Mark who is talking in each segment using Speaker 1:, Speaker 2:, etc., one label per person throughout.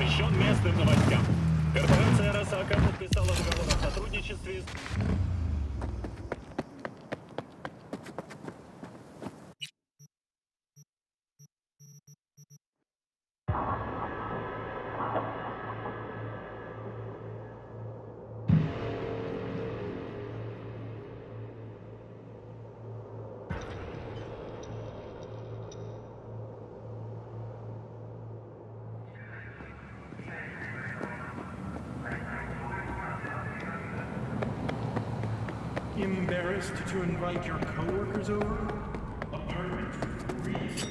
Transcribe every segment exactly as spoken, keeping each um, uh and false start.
Speaker 1: посвящен местным новостям. Корпорация Арасака подписала договор о сотрудничестве с...
Speaker 2: Embarrassed to invite your coworkers over? Apartment three.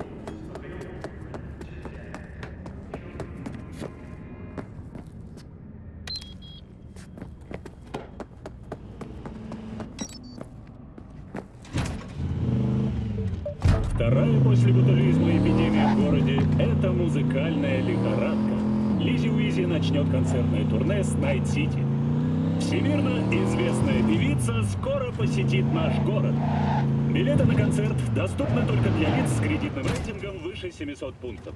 Speaker 1: Вторая после ботулизма эпидемия в городе – это музыкальная лихорадка. Лиззи Уизи начнет концертное турне с Найт-Сити. Всемирно известная певица скоро посетит наш город. Билеты на концерт доступны только для лиц с кредитным рейтингом выше семисот пунктов.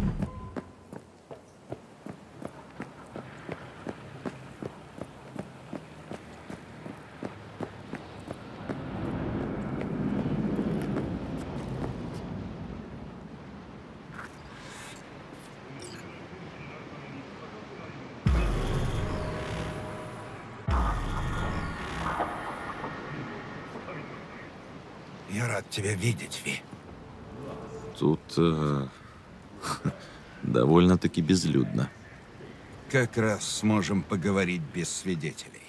Speaker 3: Я рад тебя видеть, Ви.
Speaker 4: Тут э, довольно-таки безлюдно.
Speaker 3: Как раз сможем поговорить без свидетелей.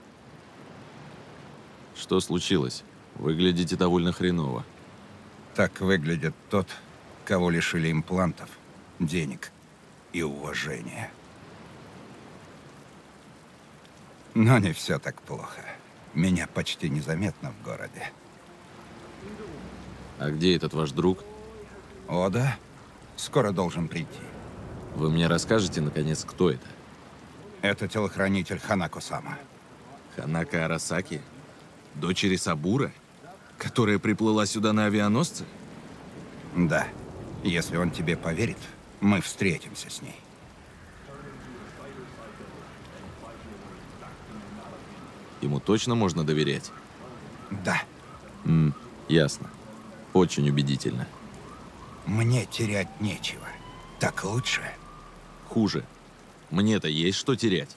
Speaker 4: Что случилось? Выглядите довольно хреново.
Speaker 3: Так выглядит тот, кого лишили имплантов, денег и уважения. Но не все так плохо. Меня почти незаметно в городе.
Speaker 4: А где этот ваш друг?
Speaker 3: О, да. Скоро должен прийти.
Speaker 4: Вы мне расскажете, наконец, кто это?
Speaker 3: Это телохранитель Ханако-сама.
Speaker 4: Ханако Арасаки? Дочери Сабура? Которая приплыла сюда на авианосце?
Speaker 3: Да. Если он тебе поверит, мы встретимся с ней.
Speaker 4: Ему точно можно доверять?
Speaker 3: Да.
Speaker 4: М, ясно. Очень убедительно.
Speaker 3: Мне терять нечего. Так лучше?
Speaker 4: Хуже. Мне-то есть что терять.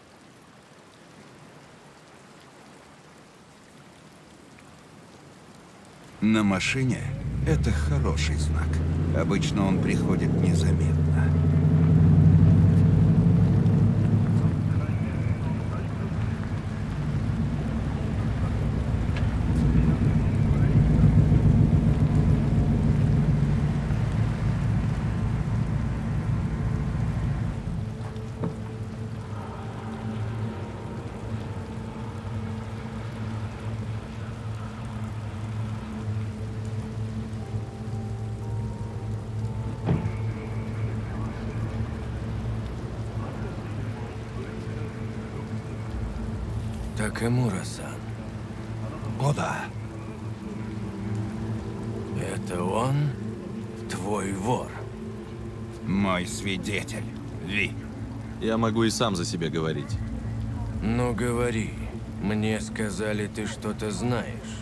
Speaker 3: На машине это хороший знак. Обычно он приходит незаметно.
Speaker 5: Такэмура-сан.
Speaker 3: О, да.
Speaker 5: Это он? Твой вор?
Speaker 3: Мой свидетель, Ви.
Speaker 4: Я могу и сам за себя говорить.
Speaker 5: Ну, говори. Мне сказали, ты что-то знаешь.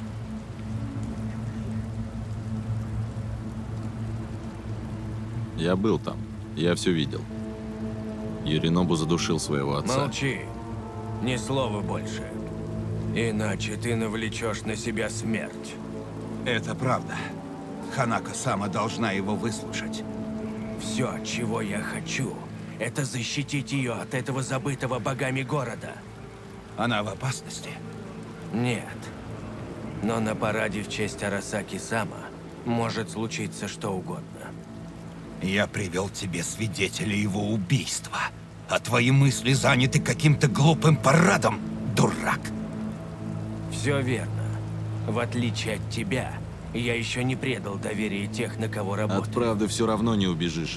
Speaker 4: Я был там. Я все видел. Юринобу задушил своего отца.
Speaker 5: Молчи. Ни слова больше. Иначе ты навлечешь на себя смерть.
Speaker 3: Это правда. Ханако-сама должна его выслушать.
Speaker 5: Все, чего я хочу, это защитить ее от этого забытого богами города.
Speaker 3: Она в опасности?
Speaker 5: Нет. Но на параде в честь Арасаки-сама может случиться что угодно.
Speaker 3: Я привел тебе свидетеля его убийства, а твои мысли заняты каким-то глупым парадом, дурак.
Speaker 5: Все верно. В отличие от тебя, я еще не предал доверие тех, на кого работаю.
Speaker 4: От правды все равно не убежишь.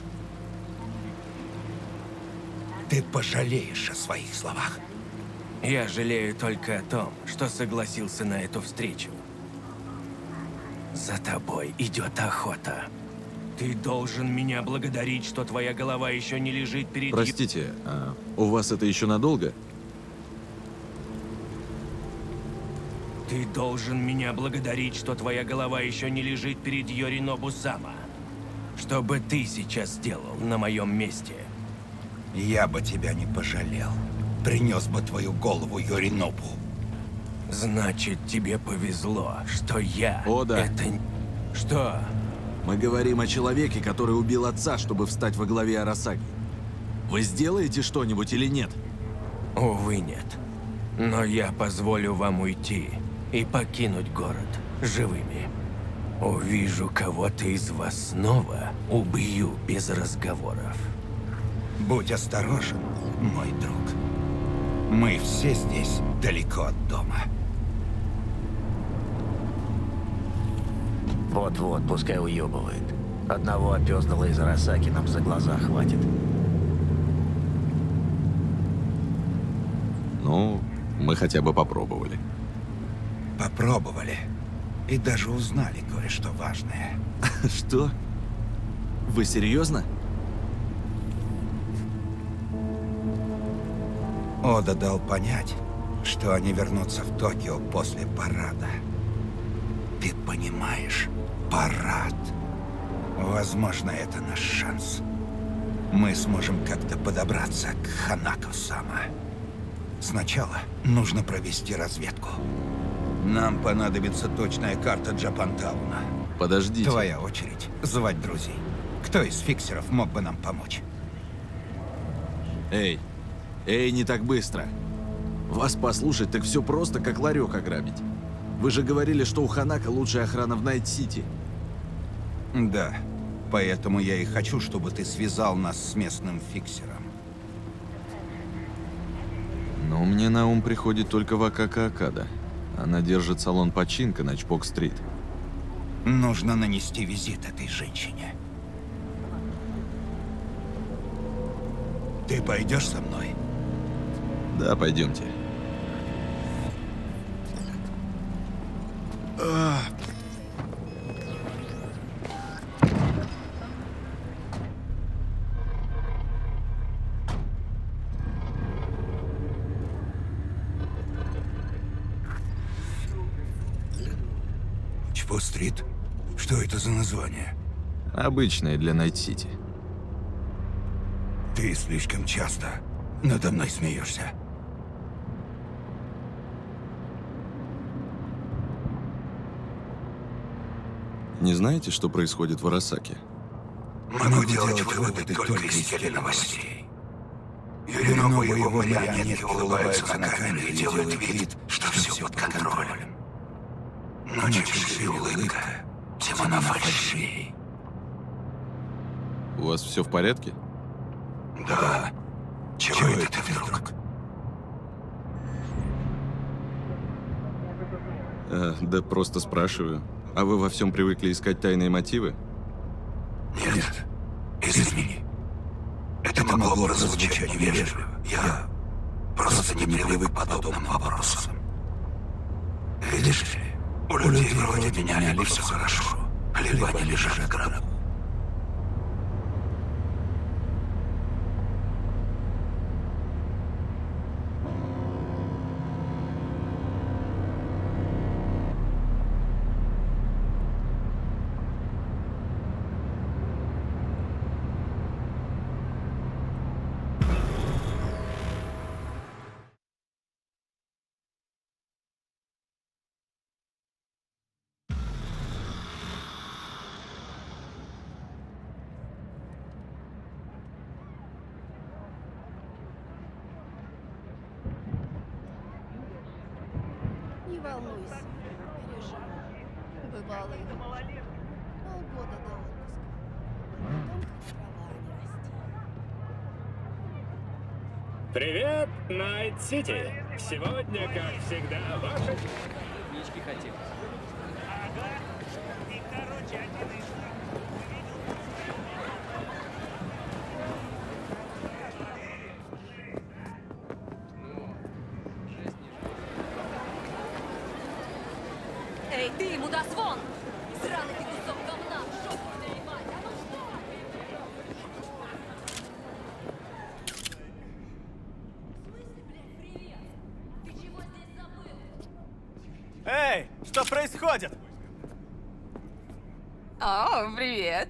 Speaker 3: Ты пожалеешь о своих словах.
Speaker 5: Я жалею только о том, что согласился на эту встречу. За тобой идет охота. Ты должен меня благодарить, что твоя голова еще не лежит перед...
Speaker 4: Простите, а у вас это еще надолго?
Speaker 5: Ты должен меня благодарить, что твоя голова еще не лежит перед Йоринобу Сама. Что бы ты сейчас сделал на моем месте?
Speaker 3: Я бы тебя не пожалел. Принес бы твою голову Йоринобу.
Speaker 5: Значит, тебе повезло, что я...
Speaker 4: Ода.
Speaker 5: Это... Что?
Speaker 4: Мы говорим о человеке, который убил отца, чтобы встать во главе Арасаги. Вы сделаете что-нибудь или нет?
Speaker 5: Увы, нет. Но я позволю вам уйти и покинуть город живыми. Увижу кого-то из вас снова, убью без разговоров.
Speaker 3: Будь осторожен, мой друг. Мы все здесь далеко от дома.
Speaker 6: Вот-вот, пускай уебывает. Одного опёздала из Арасаки нам за глаза хватит.
Speaker 4: Ну, мы хотя бы попробовали.
Speaker 3: Попробовали. И даже узнали кое-что важное.
Speaker 4: Что? Вы серьезно?
Speaker 3: Ода дал понять, что они вернутся в Токио после парада. Ты понимаешь? Парад. Возможно, это наш шанс. Мы сможем как-то подобраться к Ханако-сама. Сначала нужно провести разведку. Нам понадобится точная карта Джапантауна.
Speaker 4: Подождите.
Speaker 3: Твоя очередь звать друзей. Кто из фиксеров мог бы нам помочь?
Speaker 4: Эй, эй, не так быстро. Вас послушать, так все просто, как ларек ограбить. Вы же говорили, что у Ханако лучшая охрана в Найт-Сити.
Speaker 3: Да, поэтому я и хочу, чтобы ты связал нас с местным фиксером.
Speaker 4: Но мне на ум приходит только Вакака Акада. Она держит салон починка на Чпок-стрит.
Speaker 3: Нужно нанести визит этой женщине. Ты пойдешь со мной?
Speaker 4: Да, пойдемте.
Speaker 3: Чпок-стрит? Что это за название?
Speaker 4: Обычная для Найт-Сити.
Speaker 3: Ты слишком часто надо мной смеешься.
Speaker 4: Не знаете, что происходит в Арасаке?
Speaker 3: Могу делать выводы только из теленовостей. Юринобу и его марионетки улыбаются на камере и делают вид, что все под контролем. Но чем шире улыбка, тем она фальшивее.
Speaker 4: У вас все в порядке?
Speaker 3: Да. Чего это ты вдруг?
Speaker 4: А, да просто спрашиваю. А вы во всем привыкли искать тайные мотивы?
Speaker 3: Нет. Извини. Это могло бы прозвучать невежливо. Я просто не привык к подобным вопросам. Видишь ли, у людей вроде меня либо все хорошо, либо они лежат в гробу.
Speaker 7: Не волнуйся, переживу. Бывало и хуже. Полгода до отпуска. Потом как трава не расти.
Speaker 1: Привет, Найт-Сити! Сегодня, как всегда, ваши...
Speaker 8: Эй, ты, мудозвон! Сраный ты кусок говна! Шоп твою мать! А ну что? Что происходит?
Speaker 9: О, привет.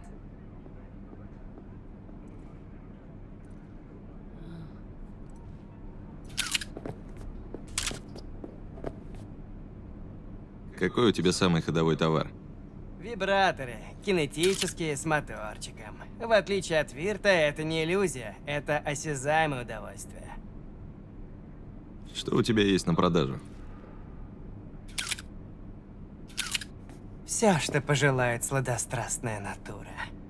Speaker 4: Какой у тебя самый ходовой товар?
Speaker 10: Вибраторы, кинетические, с моторчиком. В отличие от Вирта, это не иллюзия, это осязаемое удовольствие.
Speaker 4: Что у тебя есть на продажу?
Speaker 10: Все, что пожелает сладострастная натура.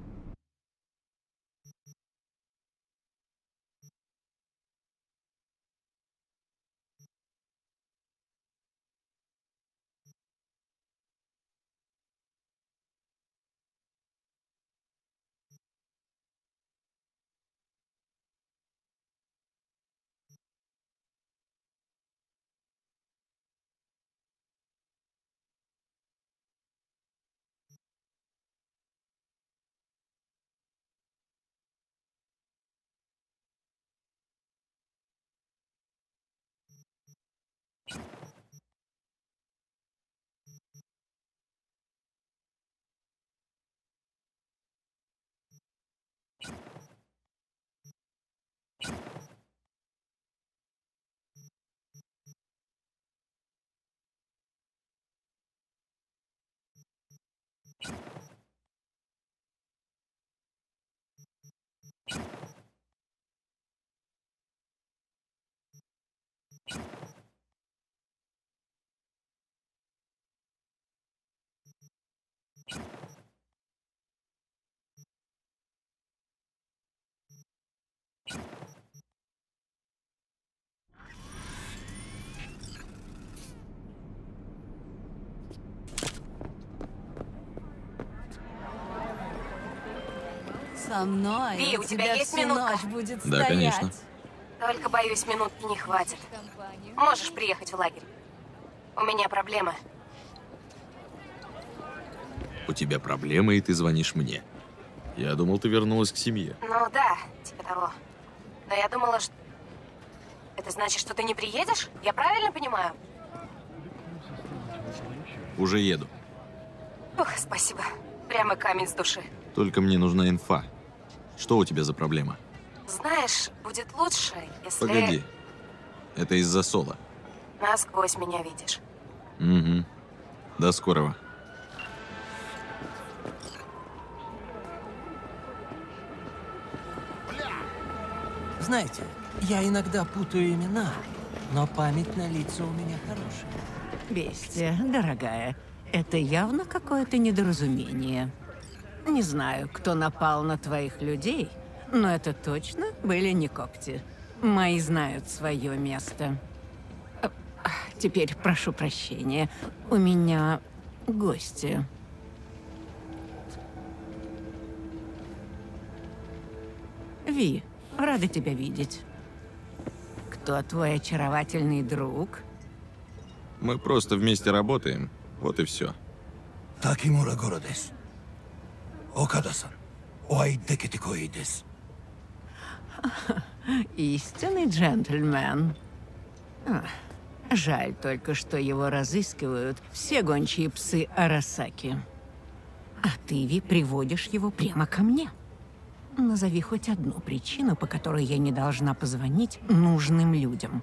Speaker 7: Со мной
Speaker 9: Ви, у тебя есть
Speaker 7: всю
Speaker 9: минутка?
Speaker 7: ночь будет
Speaker 4: Да,
Speaker 7: стоять.
Speaker 4: конечно.
Speaker 9: Только, боюсь, минутки не хватит.
Speaker 7: Компанию.
Speaker 9: Можешь приехать в лагерь. У меня проблемы.
Speaker 4: У тебя проблемы, и ты звонишь мне. Я думал, ты вернулась к семье.
Speaker 9: Ну да, типа того. Но я думала, что... Это значит, что ты не приедешь? Я правильно понимаю?
Speaker 4: Уже еду.
Speaker 9: Ух, спасибо. Прямо камень с души.
Speaker 4: Только мне нужна инфа. Что у тебя за проблема?
Speaker 9: Знаешь, будет лучше, если...
Speaker 4: Погоди. Это из-за Соло.
Speaker 9: Насквозь меня видишь.
Speaker 4: Угу. До скорого.
Speaker 11: Знаете, я иногда путаю имена, но память на лица у меня хорошая.
Speaker 12: Бестия, дорогая, это явно какое-то недоразумение. Не знаю, кто напал на твоих людей, но это точно были не когти. Мои знают свое место. А, Теперь прошу прощения, у меня гости. Ви, рада тебя видеть. Кто твой очаровательный друг?
Speaker 4: Мы просто вместе работаем. Вот и все.
Speaker 3: Такимура Горо десу. Окада-сан, оай декете кои десу.
Speaker 12: Истинный джентльмен. А, жаль только, что его разыскивают все гончие псы Арасаки. А ты, Ви, приводишь его прямо ко мне. Назови хоть одну причину, по которой я не должна позвонить нужным людям.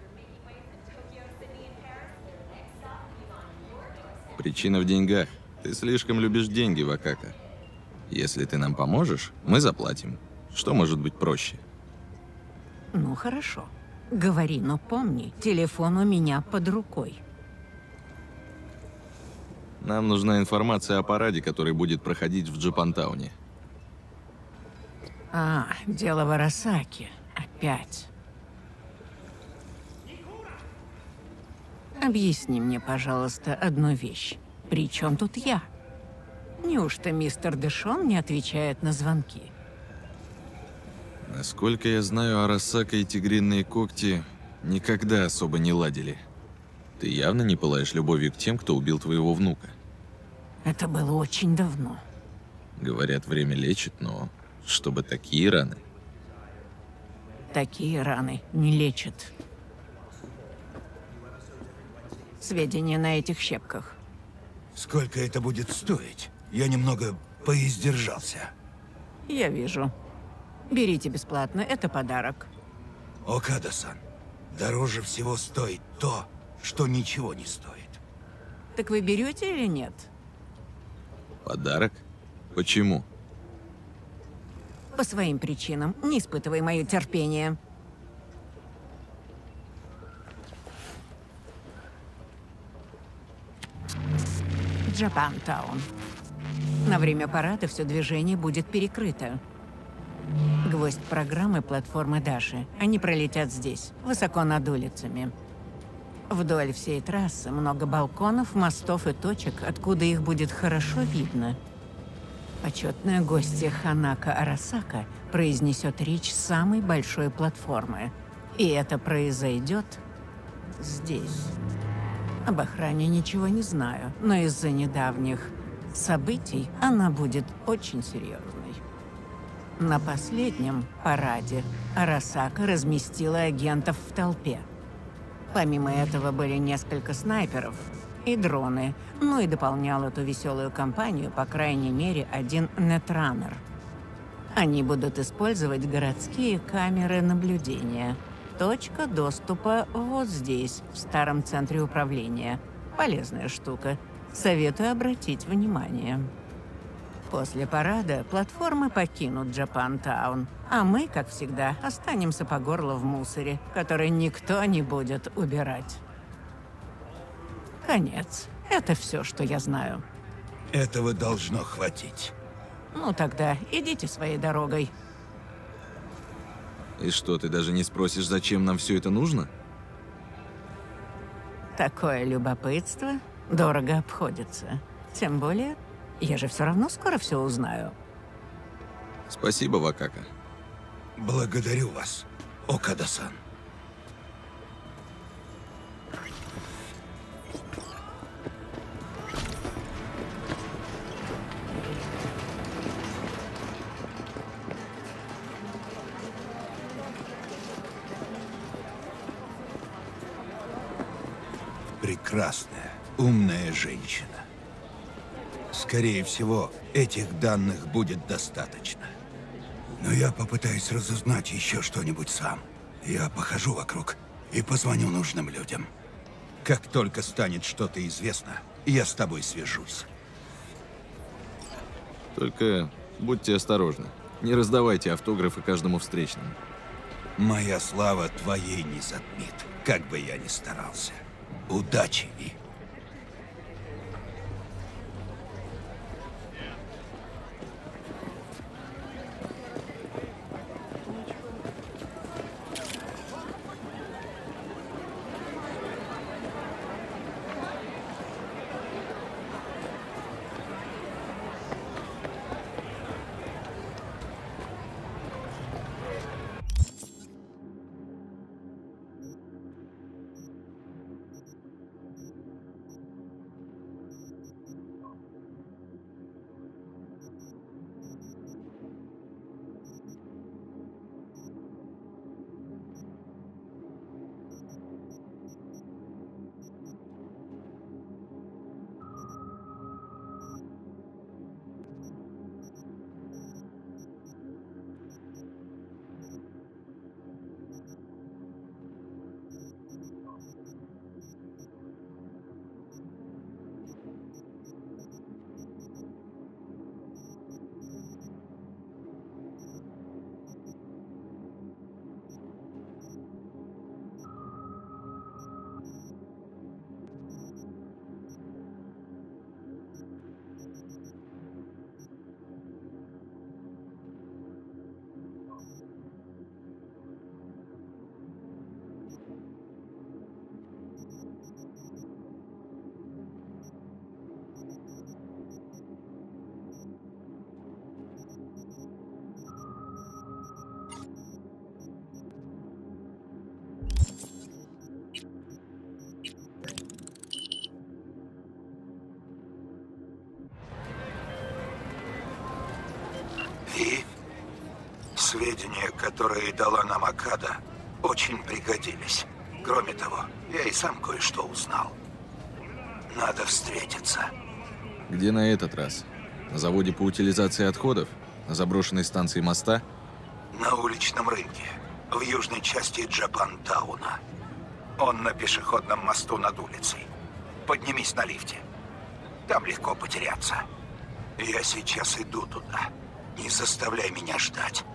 Speaker 4: Причина в деньгах. Ты слишком любишь деньги, Вакака. Если ты нам поможешь, мы заплатим. Что может быть проще?
Speaker 12: Ну, хорошо. Говори, но помни, телефон у меня под рукой.
Speaker 4: Нам нужна информация о параде, который будет проходить в Джапантауне.
Speaker 12: А, дело в Арасаки. Опять. Объясни мне, пожалуйста, одну вещь. При чем тут я? Неужто мистер Дэшон не отвечает на звонки?
Speaker 4: Насколько я знаю, Арасака и тигриные когти никогда особо не ладили. Ты явно не пылаешь любовью к тем, кто убил твоего внука.
Speaker 12: Это было очень давно.
Speaker 4: Говорят, время лечит, но чтобы такие раны.
Speaker 12: Такие раны не лечат. Сведения на этих щепках.
Speaker 3: Сколько это будет стоить? Я немного поиздержался.
Speaker 12: Я вижу. Берите бесплатно, это подарок.
Speaker 3: Окада-сан, дороже всего стоит то, что ничего не стоит.
Speaker 12: Так вы берете или нет?
Speaker 4: Подарок? Почему?
Speaker 12: По своим причинам. Не испытывай мое терпение. Джапантаун. На время парада все движение будет перекрыто. Гвоздь программы платформы Даши. Они пролетят здесь, высоко над улицами. Вдоль всей трассы много балконов, мостов и точек, откуда их будет хорошо видно. Почетная гостья Ханако Арасака произнесет речь с самой большой платформы. И это произойдет здесь. Об охране ничего не знаю, но из-за недавних событий она будет очень серьезной. На последнем параде Арасака разместила агентов в толпе. Помимо этого были несколько снайперов и дроны, ну и дополнял эту веселую компанию, по крайней мере, один нетранер. Они будут использовать городские камеры наблюдения. Точка доступа вот здесь, в старом центре управления. Полезная штука. Советую обратить внимание. После парада платформы покинут Джапантаун, а мы, как всегда, останемся по горло в мусоре, который никто не будет убирать. Конец. Это все, что я знаю.
Speaker 3: Этого должно хватить.
Speaker 12: Ну тогда идите своей дорогой.
Speaker 4: И что, ты даже не спросишь, зачем нам все это нужно?
Speaker 12: Такое любопытство дорого обходится. Тем более, я же все равно скоро все узнаю.
Speaker 4: Спасибо, Вакака.
Speaker 3: Благодарю вас, Окада-сан. Прекрасная, умная женщина. Скорее всего, этих данных будет достаточно. Но я попытаюсь разузнать еще что-нибудь сам. Я похожу вокруг и позвоню нужным людям. Как только станет что-то известно, я с тобой свяжусь.
Speaker 4: Только будьте осторожны. Не раздавайте автографы каждому встречному.
Speaker 3: Моя слава твоей не затмит, как бы я ни старался. Удачи, Ви. И сведения, которые дала нам Окада, очень пригодились. Кроме того, я и сам кое-что узнал. Надо встретиться.
Speaker 4: Где на этот раз? На заводе по утилизации отходов? На заброшенной станции моста?
Speaker 3: На уличном рынке, в южной части Джапантауна. Он на пешеходном мосту над улицей. Поднимись на лифте. Там легко потеряться. Я сейчас иду туда. Не заставляй меня ждать.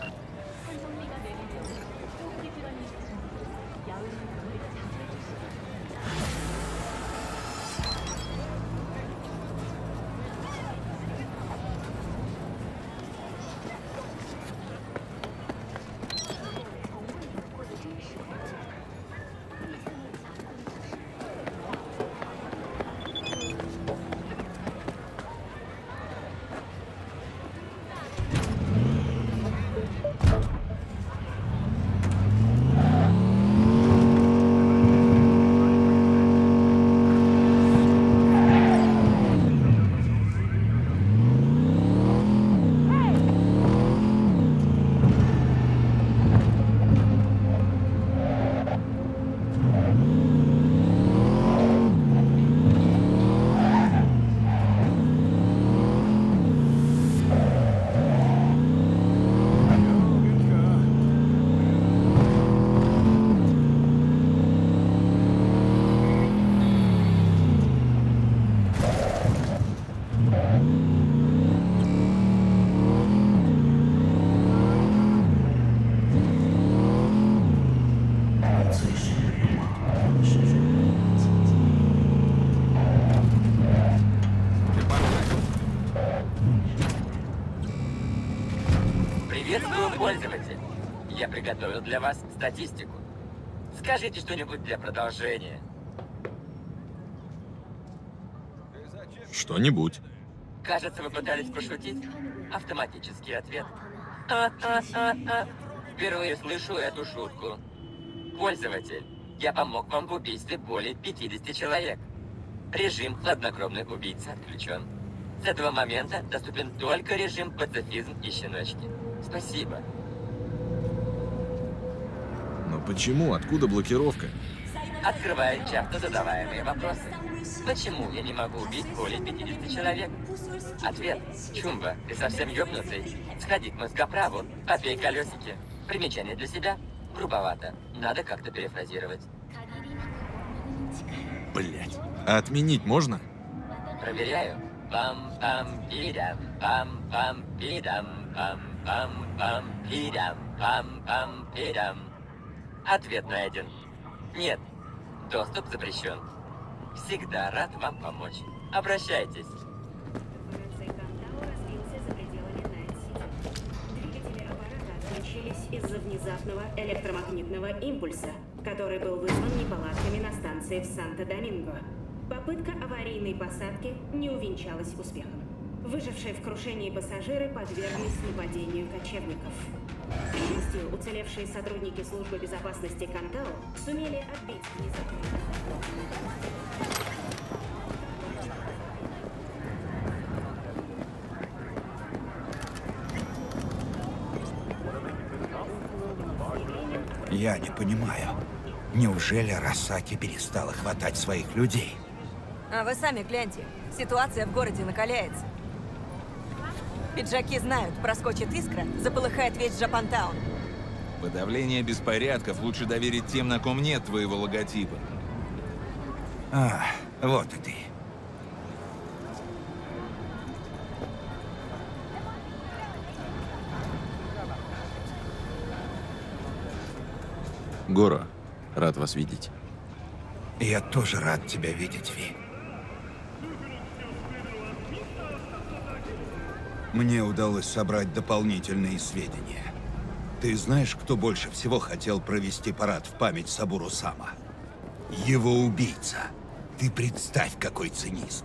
Speaker 8: Приветствую, пользователь. Я приготовил для вас статистику. Скажите что-нибудь для продолжения.
Speaker 4: Что-нибудь.
Speaker 8: Кажется, вы пытались пошутить. Автоматический ответ. А-а-а-а. Впервые слышу эту шутку. Пользователь, я помог вам в убийстве более пятидесяти человек. Режим хладнокровных убийц отключен. С этого момента доступен только режим пацифизм и щеночки. Спасибо.
Speaker 4: Но почему? Откуда блокировка?
Speaker 8: Открывает часто задаваемые вопросы. Почему я не могу убить более пятидесяти человек? Ответ. Чумба, ты совсем ёбнутый. Сходи к мозгоправу, попей колесики. Примечание для себя. Грубовато. Надо как-то перефразировать.
Speaker 4: Блять. А отменить можно?
Speaker 8: Проверяю. Пам-пам-пидам, пам-пам-пидам, пам-пам-пам-пидам, пам-пам-пидам. Ответ найден. Нет. Доступ запрещен. Всегда рад вам помочь. Обращайтесь.
Speaker 13: Двигатели аппарата отключились из-за внезапного электромагнитного импульса, который был вызван неполадками на станции в Санто-Доминго. Попытка аварийной посадки не увенчалась успехом. Выжившие в крушении пассажиры подверглись нападению кочевников. К счастью, уцелевшие сотрудники службы безопасности Кантау сумели отбить внезапный.
Speaker 3: Я не понимаю. Неужели Арасаки перестала хватать своих людей?
Speaker 14: А вы сами гляньте. Ситуация в городе накаляется. Пиджаки знают, проскочит искра, заполыхает весь Джапантаун.
Speaker 15: Подавление беспорядков лучше доверить тем, на ком нет твоего логотипа.
Speaker 3: А, вот и ты.
Speaker 4: Горо, рад вас видеть.
Speaker 3: Я тоже рад тебя видеть, Ви. Мне удалось собрать дополнительные сведения. Ты знаешь, кто больше всего хотел провести парад в память Сабуру Сама? Его убийца. Ты представь, какой цинизм.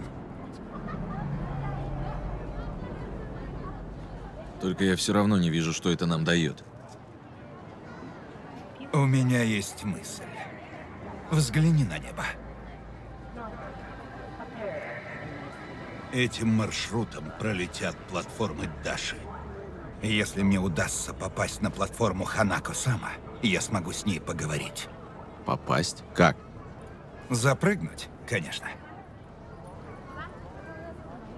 Speaker 4: Только я все равно не вижу, что это нам дает.
Speaker 3: У меня есть мысль. Взгляни на небо. Этим маршрутом пролетят платформы Даши. Если мне удастся попасть на платформу Ханако-сама, я смогу с ней поговорить.
Speaker 4: Попасть? Как?
Speaker 3: Запрыгнуть, конечно.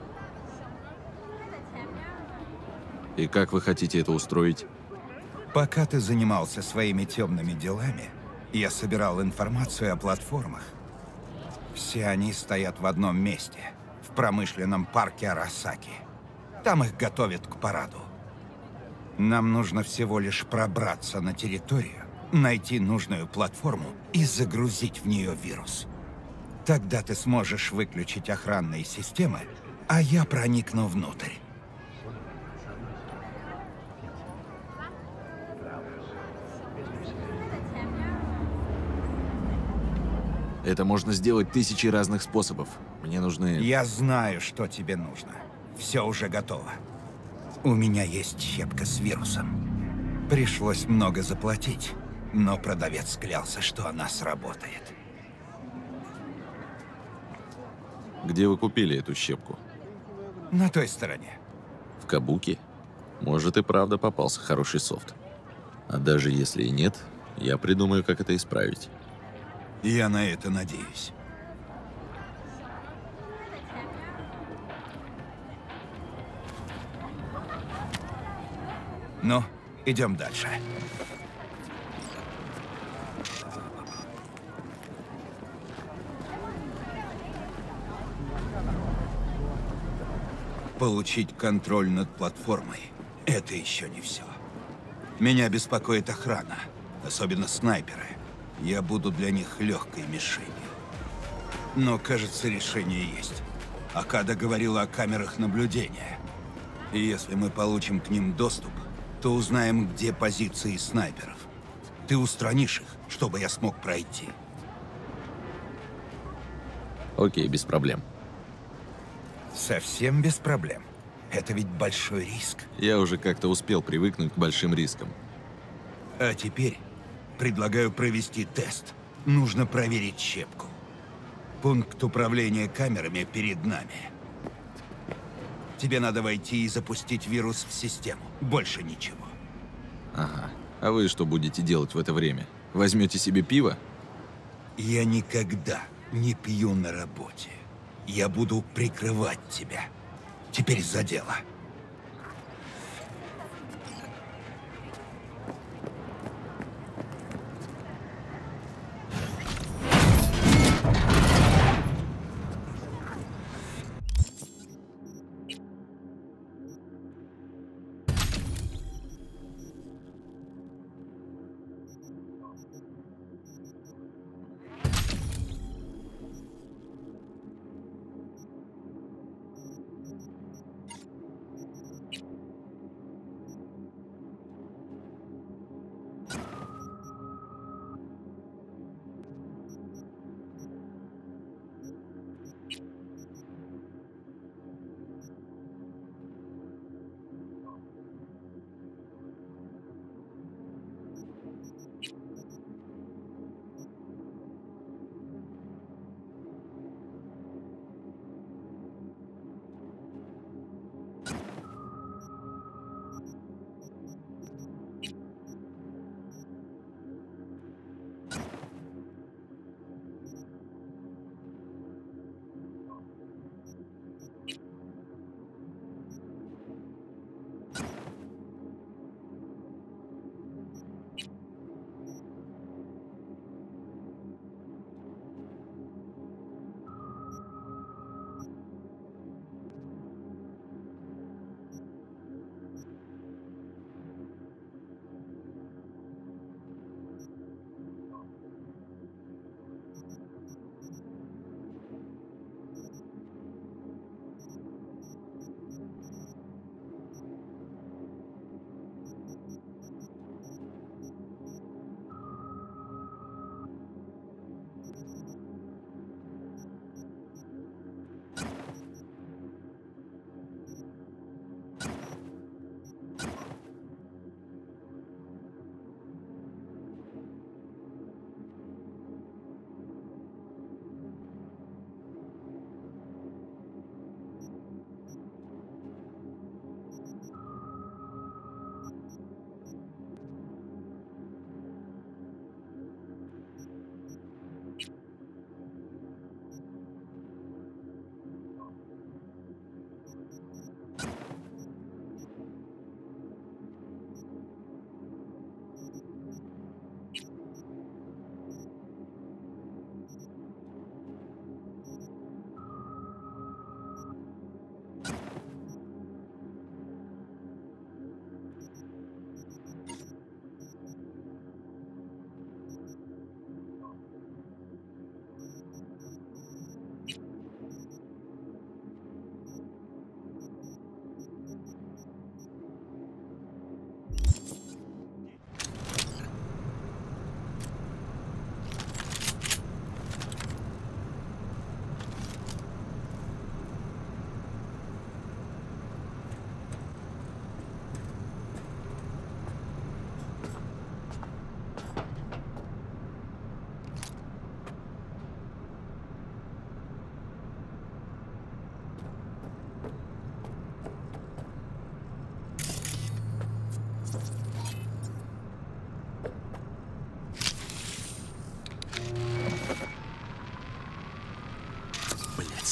Speaker 4: И как вы хотите это устроить?
Speaker 16: Пока ты занимался своими темными делами, я собирал информацию о платформах. Все они стоят в одном месте, в промышленном парке Арасаки. Там их готовят к параду. Нам нужно всего лишь пробраться на территорию, найти нужную платформу и загрузить в нее вирус. Тогда ты сможешь выключить охранные системы, а я проникну внутрь.
Speaker 4: Это можно сделать тысячи разных способов. Мне нужны...
Speaker 16: Я знаю, что тебе нужно. Все уже готово. У меня есть щепка с вирусом. Пришлось много заплатить, но продавец клялся, что она сработает.
Speaker 4: Где вы купили эту щепку?
Speaker 16: На той стороне.
Speaker 4: В Кабуки? Может, и правда попался хороший софт. А даже если и нет, я придумаю, как это исправить.
Speaker 16: Я на это надеюсь. Ну, идем дальше. Получить контроль над платформой – это еще не все. Меня беспокоит охрана, особенно снайперы. Я буду для них легкой мишенью. Но, кажется, решение есть. Акада говорила о камерах наблюдения. И если мы получим к ним доступ, то узнаем, где позиции снайперов. Ты устранишь их, чтобы я смог пройти.
Speaker 4: Окей, без проблем.
Speaker 16: Совсем без проблем. Это ведь большой риск.
Speaker 4: Я уже как-то успел привыкнуть к большим рискам.
Speaker 16: А теперь предлагаю провести тест. Нужно проверить щепку. Пункт управления камерами перед нами. Тебе надо войти и запустить вирус в систему. Больше ничего.
Speaker 4: Ага. А вы что будете делать в это время? Возьмете себе пиво?
Speaker 16: Я никогда не пью на работе. Я буду прикрывать тебя. Теперь за дело.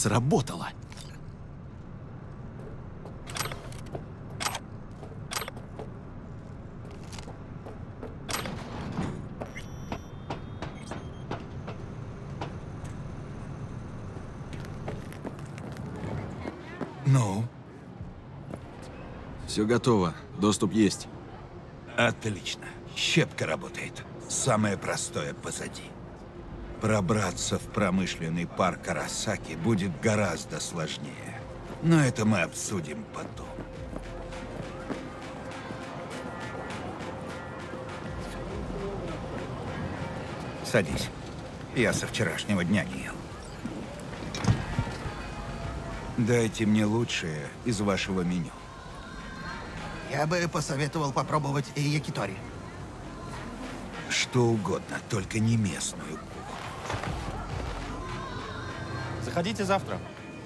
Speaker 4: Сработало.
Speaker 16: Ну?
Speaker 4: Все готово. Доступ есть.
Speaker 16: Отлично. Щепка работает. Самое простое позади. Пробраться в промышленный парк Арасаки будет гораздо сложнее. Но это мы обсудим потом. Садись. Я со вчерашнего дня не ел. Дайте мне лучшее из вашего меню.
Speaker 17: Я бы посоветовал попробовать и якитори.
Speaker 16: Что угодно, только не местную.
Speaker 18: Заходите завтра.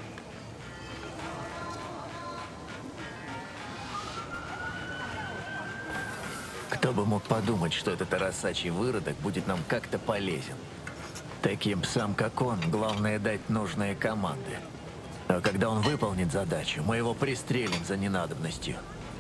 Speaker 6: Кто бы мог подумать, что этот арасачий выродок будет нам как-то полезен. Таким псам, как он, главное дать нужные команды. А когда он выполнит задачу, мы его пристрелим за ненадобностью.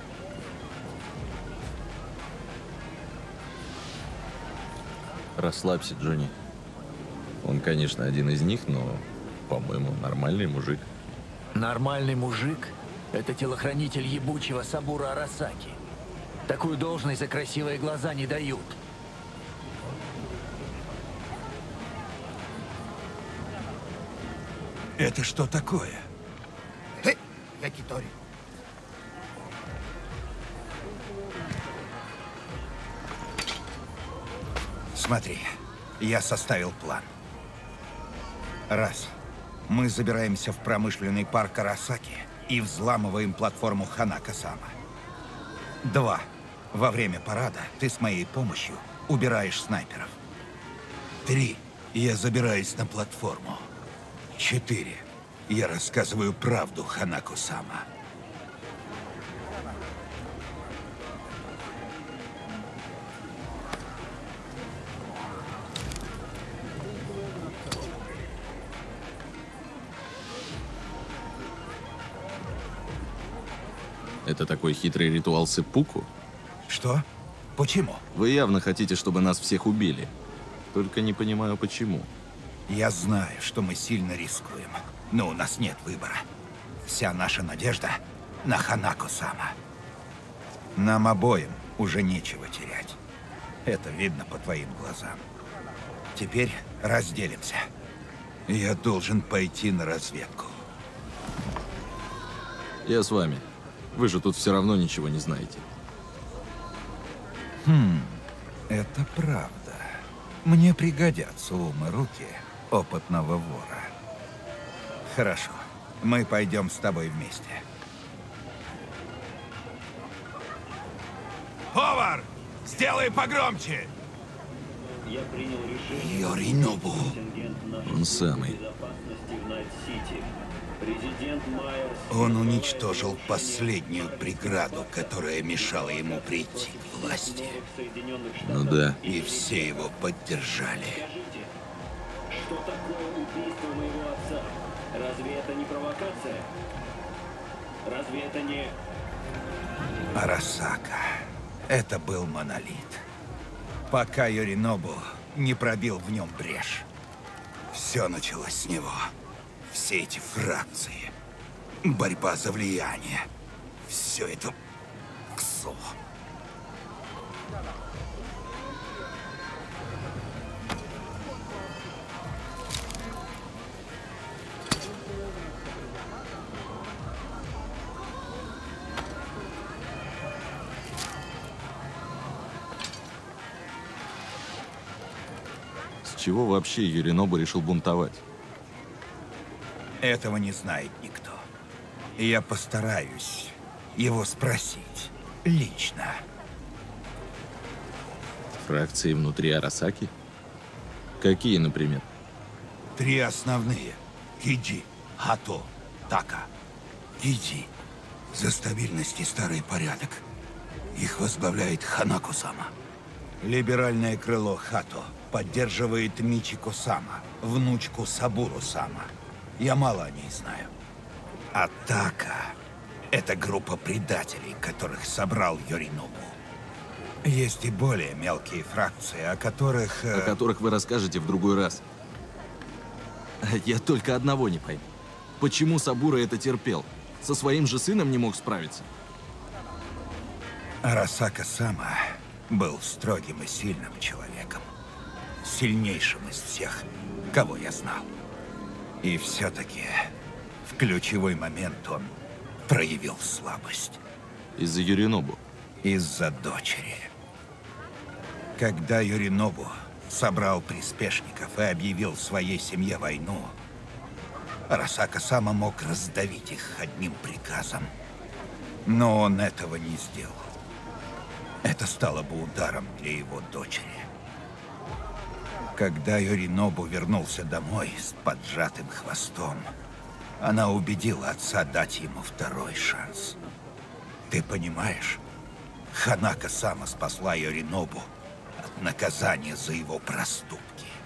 Speaker 19: Расслабься, Джонни. Он, конечно, один из них, но, по-моему, нормальный мужик.
Speaker 6: Нормальный мужик — это телохранитель ебучего Сабура Арасаки. Такую должность за красивые глаза не дают.
Speaker 16: Это что такое?
Speaker 17: Хе, якитори.
Speaker 16: Смотри, я составил план. Раз. Мы забираемся в промышленный парк Арасаки и взламываем платформу Ханако-сама. Два. Во время парада ты с моей помощью убираешь снайперов. Три. Я забираюсь на платформу. Четыре. Я рассказываю правду Ханако-сама.
Speaker 4: Это такой хитрый ритуал сэппуку?
Speaker 16: Что? Почему?
Speaker 4: Вы явно хотите, чтобы нас всех убили. Только не понимаю, почему.
Speaker 16: Я знаю, что мы сильно рискуем, но у нас нет выбора. Вся наша надежда на Ханако-сама. Нам обоим уже нечего терять. Это видно по твоим глазам. Теперь разделимся. Я должен пойти на разведку.
Speaker 4: Я с вами. Вы же тут все равно ничего не знаете.
Speaker 16: Хм, это правда. Мне пригодятся ум и руки опытного вора. Хорошо, мы пойдем с тобой вместе. Повар, сделай погромче!
Speaker 1: Я принял решение...
Speaker 16: Йоринобу.
Speaker 4: Он самый.
Speaker 16: Он уничтожил последнюю преграду, которая мешала ему прийти к власти.
Speaker 4: Ну да.
Speaker 16: И все его поддержали.
Speaker 1: Что такое убийство моего отца? Разве это не провокация? Разве это не...
Speaker 16: Арасака. Это был монолит. Пока Йоринобу не пробил в нем брешь. Все началось с него. Все эти фракции, борьба за влияние, все это ксо.
Speaker 4: С чего вообще Йоринобу решил бунтовать?
Speaker 16: Этого не знает никто. И я постараюсь его спросить лично.
Speaker 4: Фракции внутри Арасаки? Какие, например?
Speaker 16: Три основные. Киджи, Хато, Така. Киджи за стабильность и старый порядок. Их возглавляет Ханако-сама. Либеральное крыло Хато поддерживает Мичико-сама, внучку Сабуру-сама. Я мало о ней знаю. Атака — это группа предателей, которых собрал Йоринобу. Есть и более мелкие фракции, о которых...
Speaker 4: О которых вы расскажете в другой раз. Я только одного не пойму. Почему Сабура это терпел? Со своим же сыном не мог справиться?
Speaker 16: Арасака Сама был строгим и сильным человеком. Сильнейшим из всех, кого я знал. И все-таки в ключевой момент он проявил слабость.
Speaker 4: Из-за Йоринобу?
Speaker 16: Из-за дочери. Когда Йоринобу собрал приспешников и объявил своей семье войну, Арасака Сама мог раздавить их одним приказом. Но он этого не сделал. Это стало бы ударом для его дочери. Когда Йоринобу вернулся домой с поджатым хвостом, она убедила отца дать ему второй шанс. Ты понимаешь? Ханако Сама спасла Йоринобу от наказания за его проступки.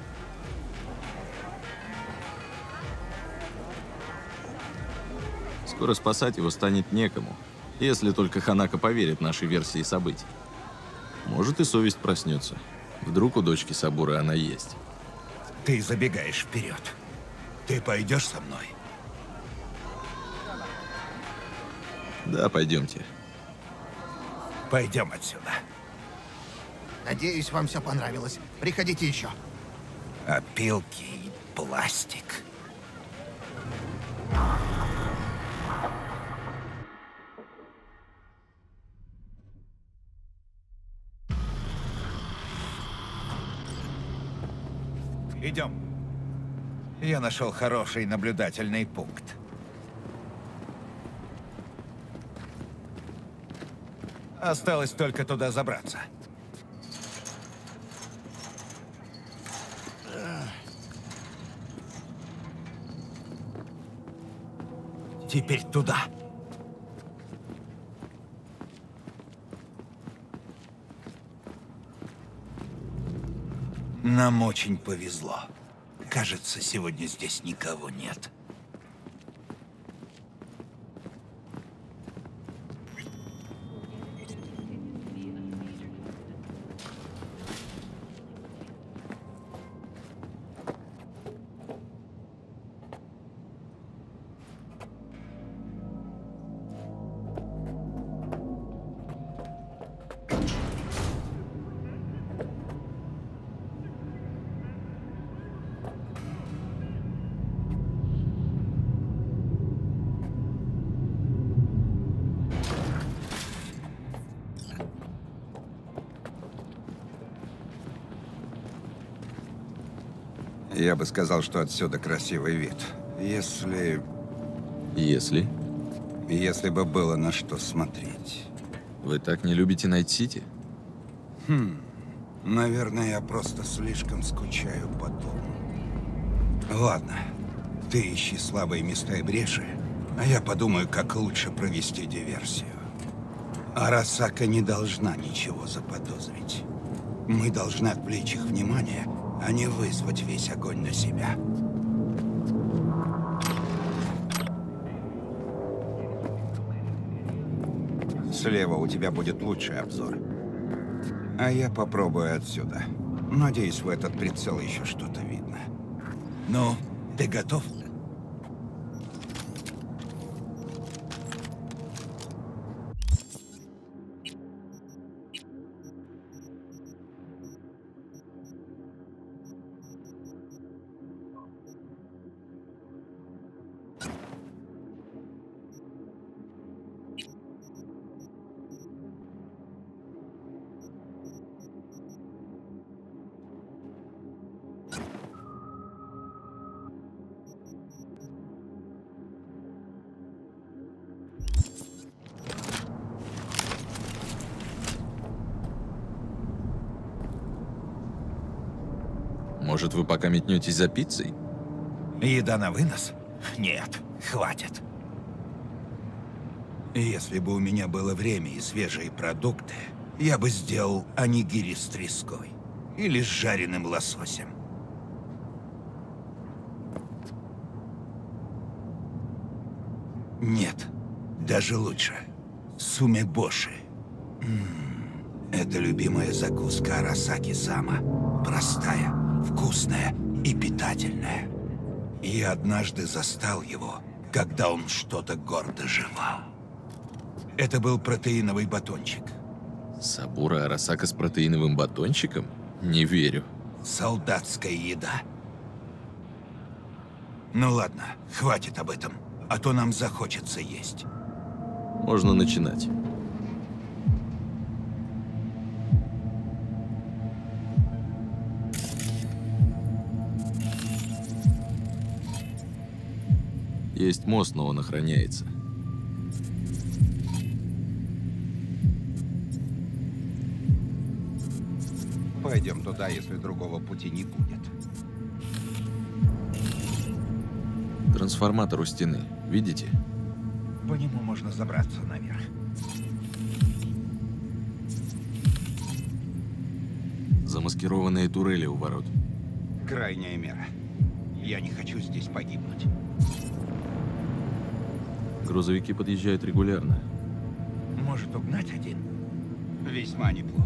Speaker 4: Скоро спасать его станет некому, если только Ханако поверит нашей версии событий. Может, и совесть проснется. Вдруг у дочки Сабуры она есть.
Speaker 16: Ты забегаешь вперед. Ты пойдешь со мной?
Speaker 4: Да, пойдемте.
Speaker 16: Пойдем отсюда.
Speaker 17: Надеюсь, вам все понравилось. Приходите еще.
Speaker 16: Опилки и пластик. Идем. Я нашел хороший наблюдательный пункт. Осталось только туда забраться. Теперь туда. Нам очень повезло. Кажется, сегодня здесь никого нет. Я бы сказал, что отсюда красивый вид. Если...
Speaker 4: Если?
Speaker 16: Если бы было на что смотреть.
Speaker 4: Вы так не любите Найт-Сити?
Speaker 16: Хм... Наверное, я просто слишком скучаю по дому. Ладно. Ты ищи слабые места и бреши, а я подумаю, как лучше провести диверсию. Арасака не должна ничего заподозрить. Мы должны отвлечь их внимание, а не вызвать весь огонь на себя. Слева у тебя будет лучший обзор. А я попробую отсюда. Надеюсь, в этот прицел еще что-то видно. Ну, ты готов?
Speaker 4: Может, вы пока метнетесь за пиццей?
Speaker 16: Еда на вынос? Нет, хватит. Если бы у меня было время и свежие продукты, я бы сделал онигири с треской или с жареным лососем. Нет, даже лучше. Сумебоши. М-м, это любимая закуска Арасаки-сама. Простая, вкусная и питательная. Я однажды застал его, когда он что-то гордо жевал. Это был протеиновый батончик.
Speaker 4: Сабура Арасака с протеиновым батончиком? Не верю.
Speaker 16: Солдатская еда. Ну ладно, хватит об этом, а то нам захочется есть.
Speaker 4: Можно начинать. Есть мост, но он охраняется.
Speaker 16: Пойдем туда, если другого пути не будет.
Speaker 4: Трансформатор у стены. Видите?
Speaker 16: По нему можно забраться наверх.
Speaker 4: Замаскированные турели у ворот.
Speaker 16: Крайняя мера. Я не хочу здесь погибнуть.
Speaker 4: Грузовики подъезжают регулярно.
Speaker 16: Может угнать один? Весьма неплохо.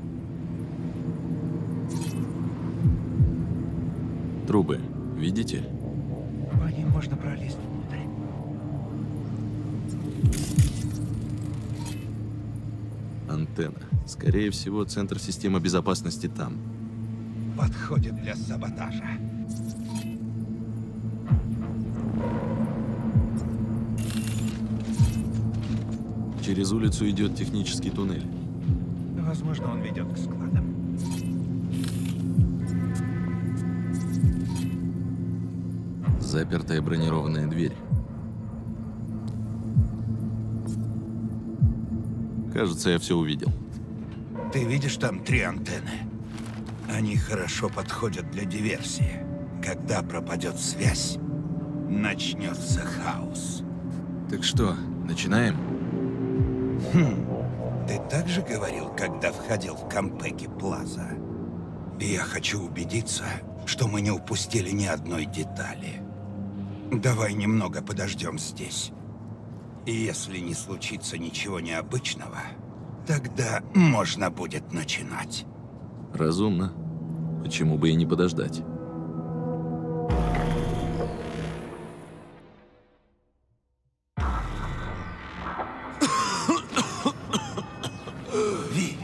Speaker 4: Трубы. Видите?
Speaker 16: По ним можно пролезть внутрь.
Speaker 4: Антенна. Скорее всего, центр системы безопасности там.
Speaker 16: Подходит для саботажа.
Speaker 4: Через улицу идет технический туннель.
Speaker 16: Возможно, он ведет к складам.
Speaker 4: Запертая бронированная дверь. Кажется, я все увидел.
Speaker 16: Ты видишь там три антенны? Они хорошо подходят для диверсии. Когда пропадет связь, начнется хаос.
Speaker 4: Так что, начинаем?
Speaker 16: Хм. Ты так же говорил, когда входил в Кампеки Плаза? Я хочу убедиться, что мы не упустили ни одной детали. Давай немного подождем здесь. И если не случится ничего необычного, тогда можно будет начинать.
Speaker 4: Разумно. Почему бы и не подождать?
Speaker 16: Ви.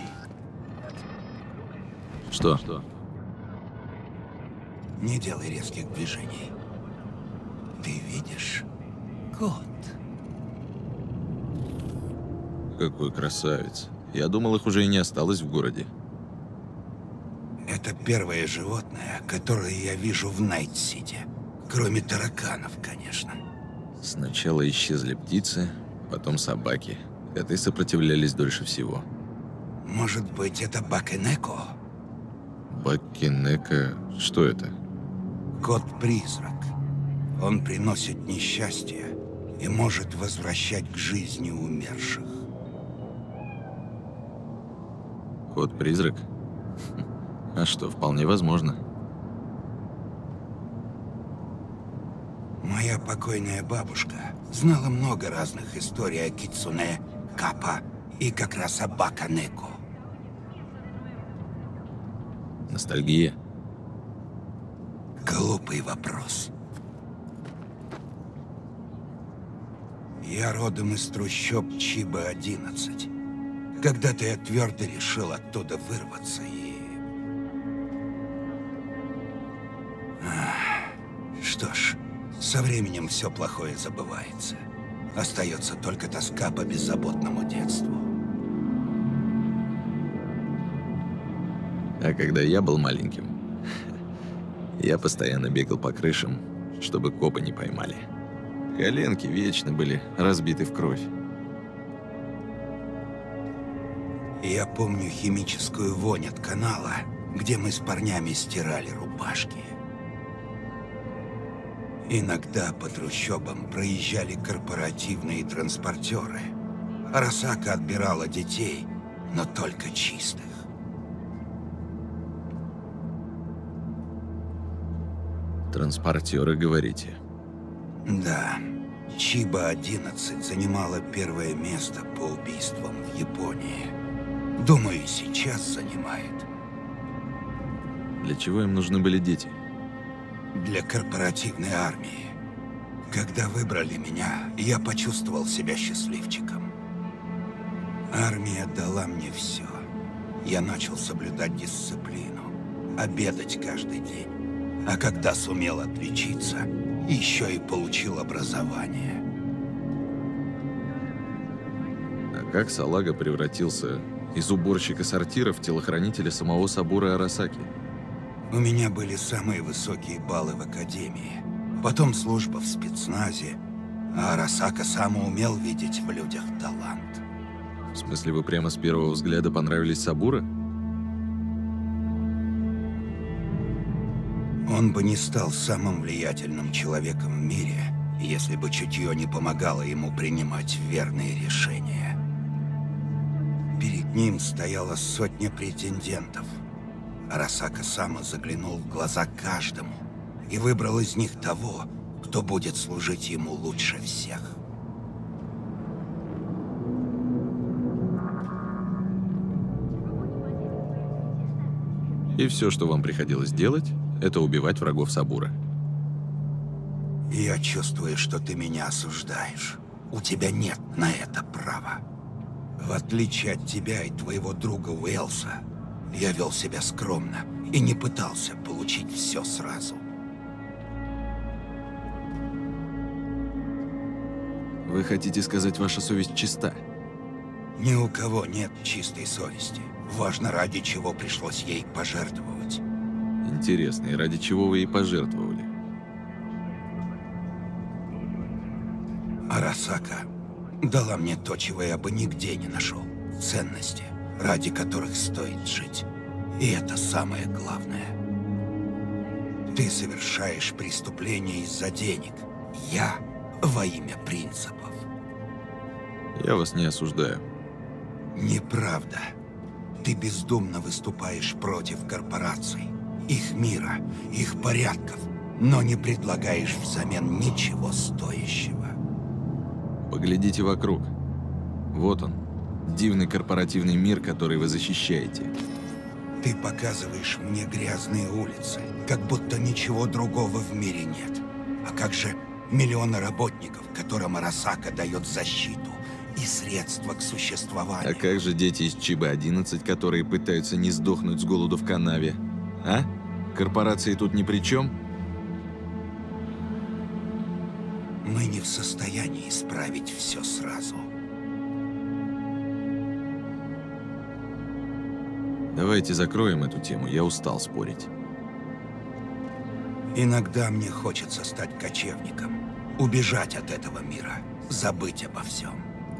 Speaker 4: Что? Что?
Speaker 16: Не делай резких движений. Ты видишь? Кот.
Speaker 4: Какой красавец. Я думал, их уже и не осталось в городе.
Speaker 16: Это первое животное, которое я вижу в Найт-Сити. Кроме тараканов, конечно.
Speaker 4: Сначала исчезли птицы, потом собаки. Коты сопротивлялись дольше всего.
Speaker 16: Может быть, это Бакенеко?
Speaker 4: Бакенеко? Что это?
Speaker 16: Кот-призрак. Он приносит несчастье и может возвращать к жизни умерших.
Speaker 4: Кот-призрак? А что, вполне возможно.
Speaker 16: Моя покойная бабушка знала много разных историй о Кицуне, Капа и как раз о Бакенеко.
Speaker 4: Ностальгия?
Speaker 16: Глупый вопрос. Я родом из трущоб Чиба одиннадцать. Когда-то я твердо решил оттуда вырваться и... Ах, что ж, со временем все плохое забывается. Остается только тоска по беззаботному детству.
Speaker 4: А когда я был маленьким, я постоянно бегал по крышам, чтобы копы не поймали. Коленки вечно были разбиты в кровь.
Speaker 16: Я помню химическую вонь от канала, где мы с парнями стирали рубашки. Иногда по трущобам проезжали корпоративные транспортеры. Арасака отбирала детей, но только чистых.
Speaker 4: Транспортеры, говорите?
Speaker 16: Да. Чиба одиннадцать занимала первое место по убийствам в Японии. Думаю, сейчас занимает.
Speaker 4: Для чего им нужны были дети?
Speaker 16: Для корпоративной армии. Когда выбрали меня, я почувствовал себя счастливчиком. Армия дала мне все. Я начал соблюдать дисциплину, обедать каждый день. А когда сумел отличиться, еще и получил образование.
Speaker 4: А как Салага превратился из уборщика сортира в телохранителя самого Сабуры Арасаки?
Speaker 16: У меня были самые высокие баллы в академии. Потом служба в спецназе. А Арасака сам умел видеть в людях талант.
Speaker 4: В смысле, вы прямо с первого взгляда понравились Сабура?
Speaker 16: Он бы не стал самым влиятельным человеком в мире, если бы чутье не помогало ему принимать верные решения. Перед ним стояла сотня претендентов. Арасака Сама заглянул в глаза каждому и выбрал из них того, кто будет служить ему лучше всех.
Speaker 4: И все, что вам приходилось делать, это убивать врагов Сабура.
Speaker 16: Я чувствую, что ты меня осуждаешь. У тебя нет на это права. В отличие от тебя и твоего друга Уэлса, я вел себя скромно и не пытался получить все сразу.
Speaker 4: Вы хотите сказать, ваша совесть чиста?
Speaker 16: Ни у кого нет чистой совести. Важно, ради чего пришлось ей пожертвовать.
Speaker 4: Интересно, и ради чего вы ей пожертвовали?
Speaker 16: Арасака дала мне то, чего я бы нигде не нашел. Ценности, ради которых стоит жить. И это самое главное. Ты совершаешь преступление из-за денег. Я во имя принципов.
Speaker 4: Я вас не осуждаю.
Speaker 16: Неправда. Ты бездумно выступаешь против корпораций, их мира, их порядков, но не предлагаешь взамен ничего стоящего.
Speaker 4: Поглядите вокруг. Вот он, дивный корпоративный мир, который вы защищаете.
Speaker 16: Ты показываешь мне грязные улицы, как будто ничего другого в мире нет. А как же миллионы работников, которым Арасака дает защиту и средства к существованию?
Speaker 4: А как же дети из Чибы одиннадцать, которые пытаются не сдохнуть с голоду в канаве? А? Корпорации тут ни при чем?
Speaker 16: Мы не в состоянии исправить все сразу.
Speaker 4: Давайте закроем эту тему, я устал спорить.
Speaker 16: Иногда мне хочется стать кочевником, убежать от этого мира, забыть обо всем.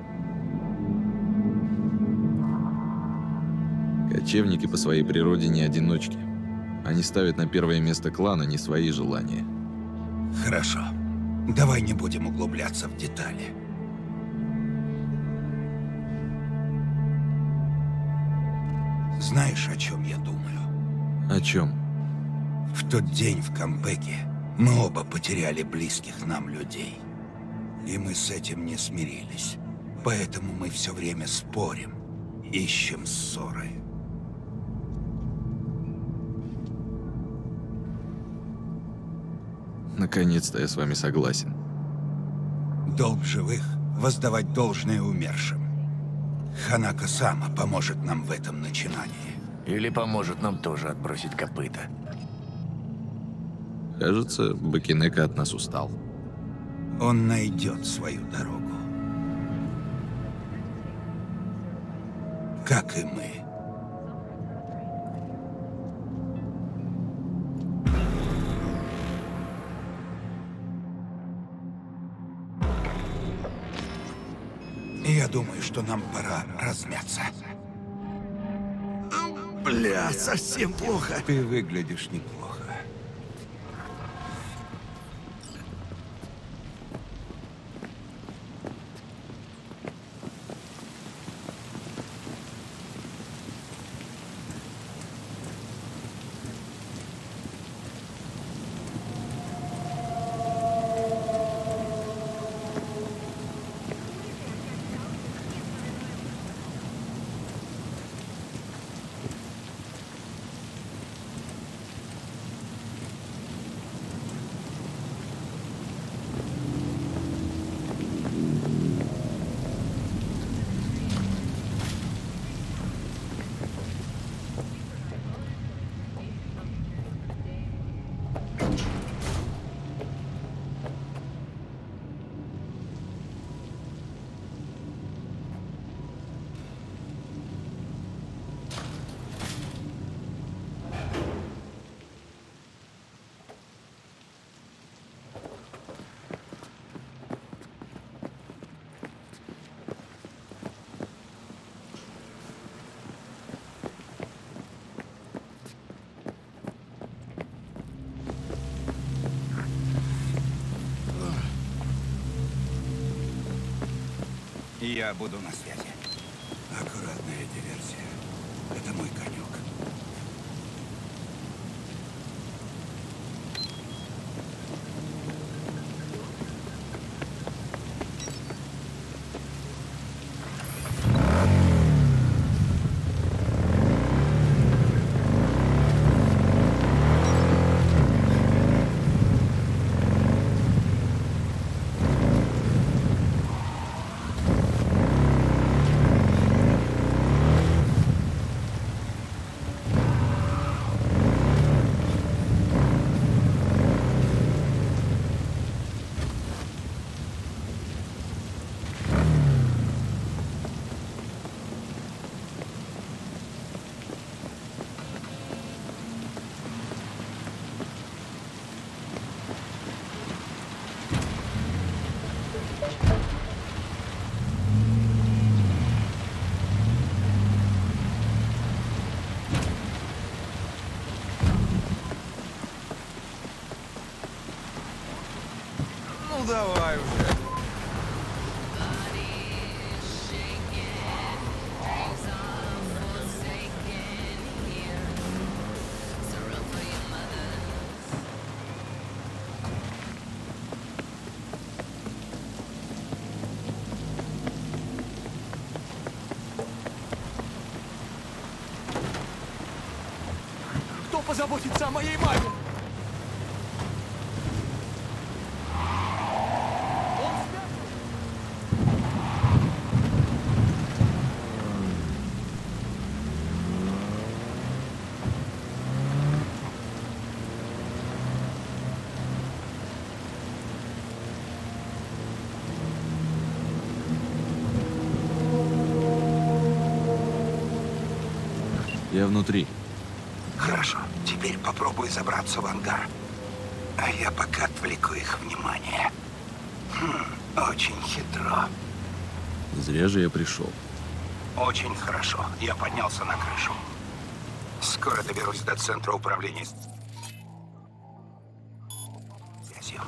Speaker 4: Кочевники по своей природе не одиночки. Они ставят на первое место клана не свои желания.
Speaker 16: Хорошо. Давай не будем углубляться в детали. Знаешь, о чем я думаю?
Speaker 4: О чем?
Speaker 16: В тот день в Кампеке мы оба потеряли близких нам людей. И мы с этим не смирились. Поэтому мы все время спорим, ищем ссоры.
Speaker 4: Наконец-то я с вами согласен.
Speaker 16: Долг живых – воздавать должное умершим. Ханако Сама поможет нам в этом начинании.
Speaker 6: Или поможет нам тоже отбросить копыта.
Speaker 4: Кажется, Бакинека от нас устал.
Speaker 16: Он найдет свою дорогу. Как и мы. Я думаю, что нам пора размяться.
Speaker 17: Бля, совсем плохо.
Speaker 16: Ты выглядишь неплохо. Я буду на связи.
Speaker 3: Аккуратная диверсия. Это мой конек.
Speaker 15: Ну давай уже.
Speaker 5: Кто позаботится о моей маме?
Speaker 4: Я внутри.
Speaker 3: Хорошо. Теперь попробуй забраться в ангар. А я пока отвлеку их внимание. Хм, очень хитро.
Speaker 4: Зря же я пришел.
Speaker 3: Очень хорошо. Я поднялся на крышу. Скоро доберусь до центра управления связью.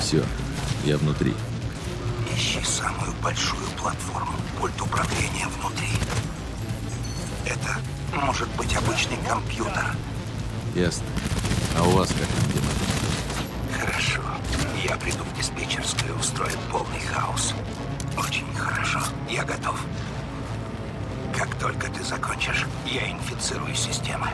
Speaker 4: Все, я внутри.
Speaker 3: Ищи самую большую платформу. Пульт управления внутри. Это может быть обычный компьютер.
Speaker 4: Ясно. А у вас как там дела?
Speaker 3: Хорошо. Я приду в диспетчерскую и устрою полный хаос. Очень хорошо. Я готов. Как только ты закончишь, я инфицирую системы.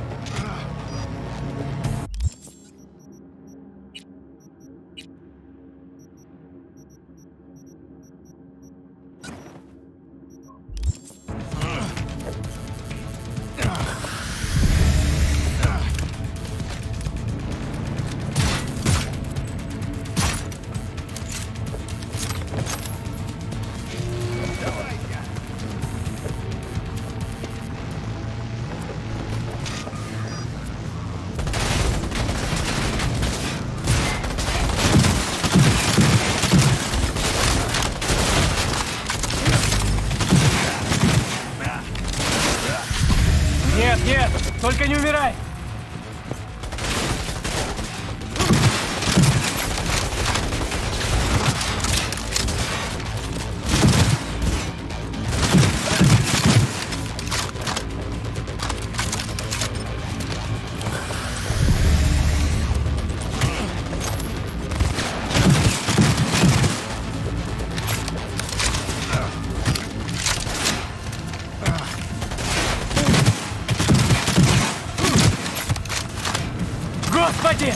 Speaker 10: Нет, нет, только не умирай! Господи!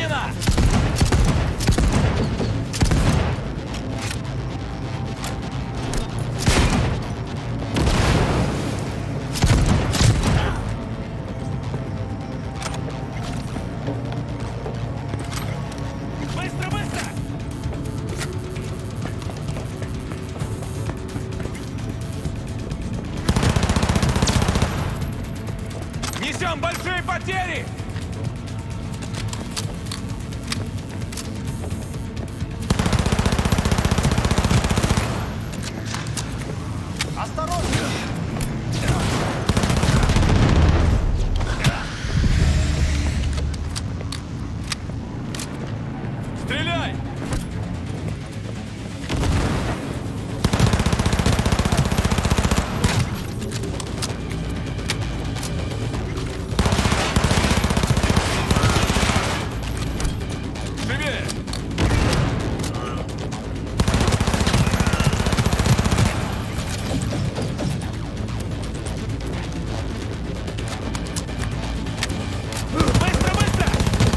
Speaker 5: ранена! Быстро, быстро! Несем большие потери!
Speaker 2: Осторожно!
Speaker 5: Стреляй! Живее! Быстро, быстро!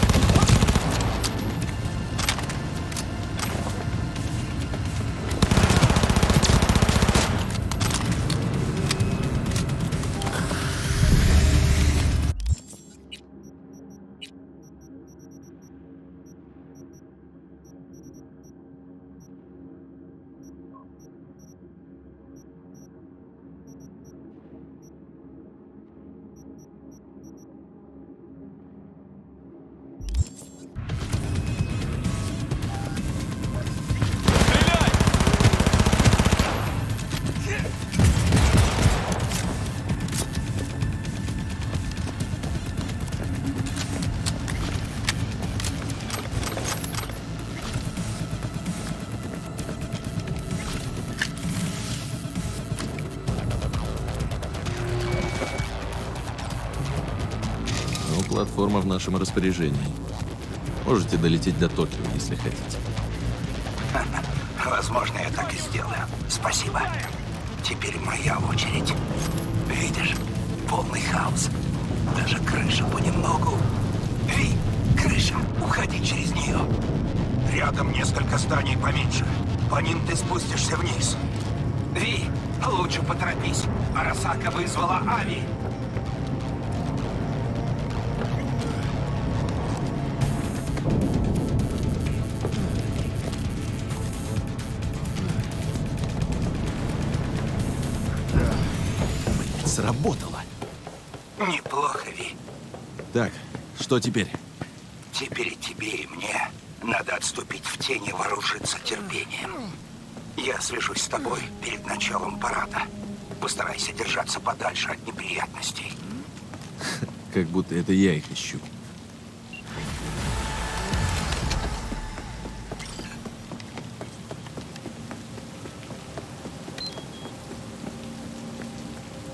Speaker 4: Ну, платформа в нашем распоряжении. Можете долететь до Токио, если хотите.
Speaker 3: Возможно, я так и сделаю. Спасибо. Теперь моя очередь. Видишь? Полный хаос. Даже крыша понемногу. Эй, крыша, уходи через нее. Рядом несколько зданий поменьше. По ним ты спустишься вниз. Ви, лучше поторопись. Арасака вызвала Ави.
Speaker 4: Сработало.
Speaker 3: Неплохо, Ви.
Speaker 4: Так, что теперь?
Speaker 3: Теперь и тебе, и мне надо отступить в тени и вооружиться терпением. Я свяжусь с тобой перед началом парада. Постарайся держаться подальше от неприятностей.
Speaker 4: Как будто это я их ищу.